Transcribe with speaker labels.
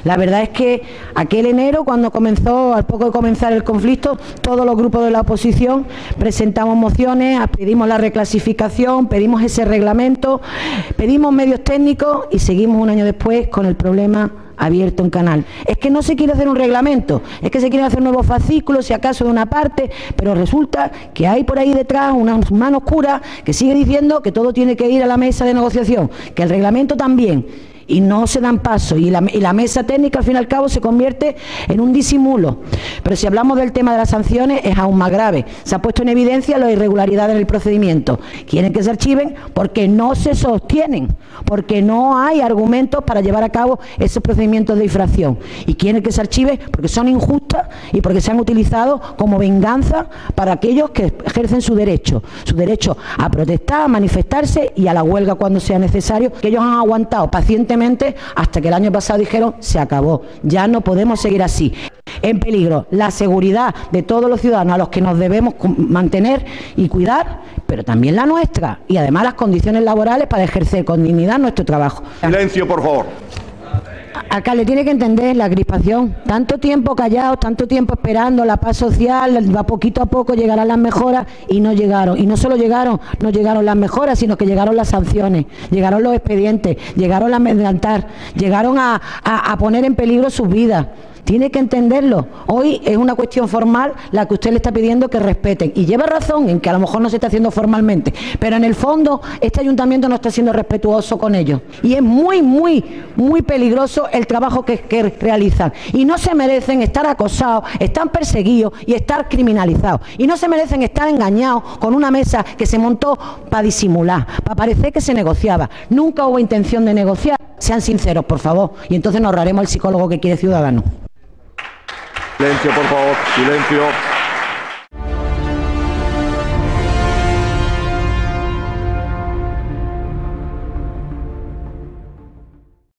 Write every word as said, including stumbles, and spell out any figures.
Speaker 1: La verdad es que aquel enero, cuando comenzó, al poco de comenzar el conflicto, todos los grupos de la oposición presentamos mociones, pedimos la reclasificación, pedimos ese reglamento, pedimos medios técnicos y seguimos un año después con el problema abierto en canal. Es que no se quiere hacer un reglamento, es que se quieren hacer nuevos fascículos, si acaso de una parte, pero resulta que hay por ahí detrás una mano oscura que sigue diciendo que todo tiene que ir a la mesa de negociación, que el reglamento también. Y no se dan paso, y la, y la mesa técnica al fin y al cabo se convierte en un disimulo. Pero si hablamos del tema de las sanciones es aún más grave. Se ha puesto en evidencia las irregularidades en el procedimiento. Quieren que se archiven porque no se sostienen, porque no hay argumentos para llevar a cabo esos procedimientos de infracción. Y quieren que se archiven porque son injustas y porque se han utilizado como venganza para aquellos que ejercen su derecho, su derecho a protestar, a manifestarse y a la huelga cuando sea necesario, que ellos han aguantado pacientemente hasta que el año pasado dijeron se acabó, ya no podemos seguir así. En peligro la seguridad de todos los ciudadanos a los que nos debemos mantener y cuidar, pero también la nuestra y además las condiciones laborales para ejercer con dignidad nuestro trabajo.
Speaker 2: Silencio, por favor.
Speaker 1: Alcalde, tiene que entender la crispación. Tanto tiempo callados, tanto tiempo esperando la paz social, va poquito a poco llegarán las mejoras y no llegaron. Y no solo llegaron, no llegaron las mejoras, sino que llegaron las sanciones, llegaron los expedientes, llegaron a amedrentar, llegaron a, a, a poner en peligro sus vidas. Tiene que entenderlo. Hoy es una cuestión formal la que usted le está pidiendo que respeten. Y lleva razón en que a lo mejor no se está haciendo formalmente. Pero en el fondo este ayuntamiento no está siendo respetuoso con ellos. Y es muy, muy, muy peligroso el trabajo que, que realizan. Y no se merecen estar acosados, están perseguidos y estar criminalizados. Y no se merecen estar engañados con una mesa que se montó para disimular, para parecer que se negociaba. Nunca hubo intención de negociar. Sean sinceros, por favor. Y entonces nos ahorraremos el psicólogo que quiere Ciudadanos.
Speaker 2: Silencio, por favor, silencio.